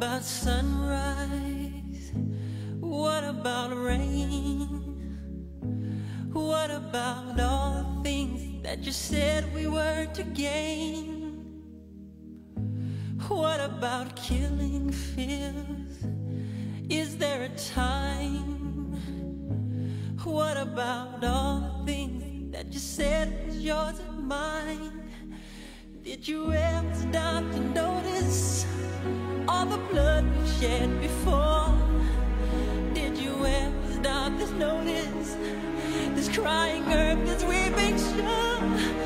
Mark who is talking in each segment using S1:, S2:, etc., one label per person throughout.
S1: about sunrise? What about rain? What about all the things that you said we were to gain? What about killing fears? Is there a time? What about all the things that you said was yours and mine? Did you ever stop to notice all the blood we shed before? Did you ever stop to notice this crying earth, this weeping shore?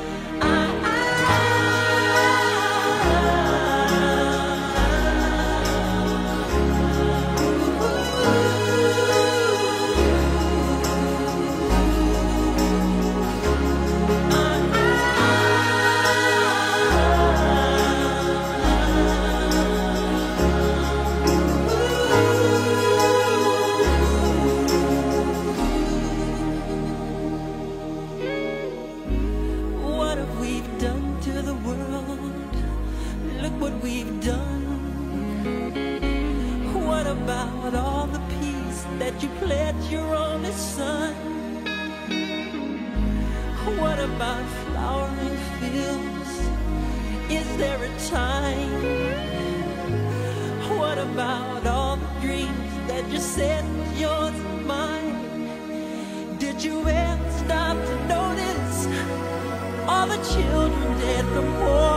S1: What we've done. What about all the peace that you pledged your only son? What about flowering fields? Is there a time? What about all the dreams that you said was yours and mine? Did you ever stop to notice all the children dead from war?